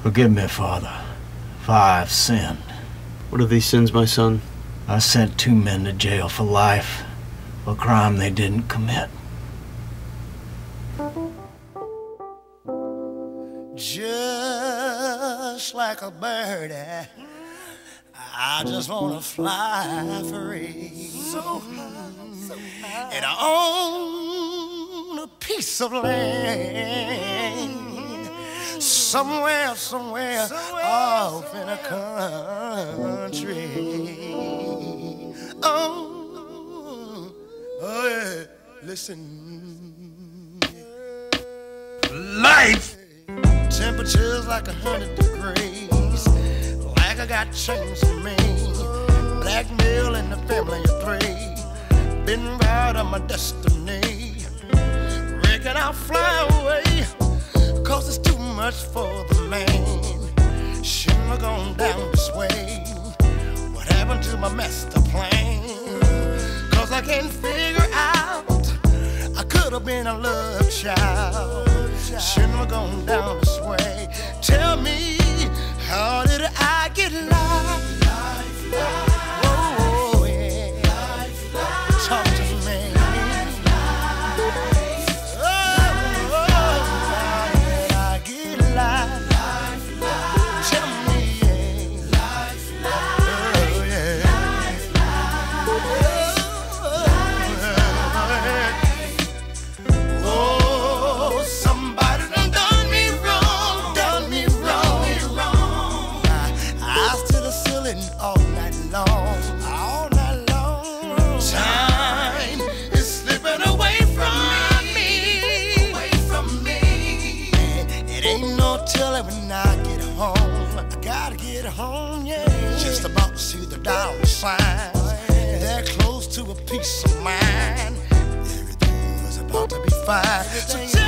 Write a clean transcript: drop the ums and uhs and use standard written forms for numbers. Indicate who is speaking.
Speaker 1: Forgive me, Father, for I have sinned.
Speaker 2: What are these sins, my son?
Speaker 1: I sent 2 men to jail for life for a crime they didn't commit.
Speaker 3: Just like a bird, I just wanna fly free. So high. And I own a piece of land somewhere off in a country. Oh yeah, listen.
Speaker 1: Life!
Speaker 3: Temperatures like 100 degrees, like I got chains on me. Blackmail in the family of 3. Been right on my destiny. Reckon I'll fly away, cause it's too much for the man. Shouldn't have gone down this way. What happened to my master plan? Cause I can't figure out, I could have been a love child. Shouldn't have gone down this way. Tell me, how did I get lost? Oh, yeah. Talk to me. Oh, how did I get lost? Tell me, yeah. Oh, yeah. Oh, somebody done me wrong. I stood the ceiling all night long. Time is slipping away from me. It ain't no telling when I get home. I gotta get home, yeah. Just about to see the dollar signs. They're close to a peace of mind. Everything was about to be fine. So